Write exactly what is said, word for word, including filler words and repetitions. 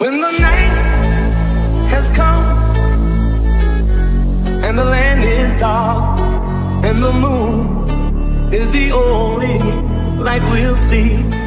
When the night has come and the land is dark and the moon is the only light we'll see,